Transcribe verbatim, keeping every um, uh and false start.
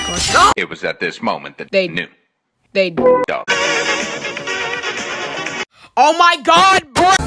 gosh. No! It was at this moment that They knew. They Dog. Oh my god, bro!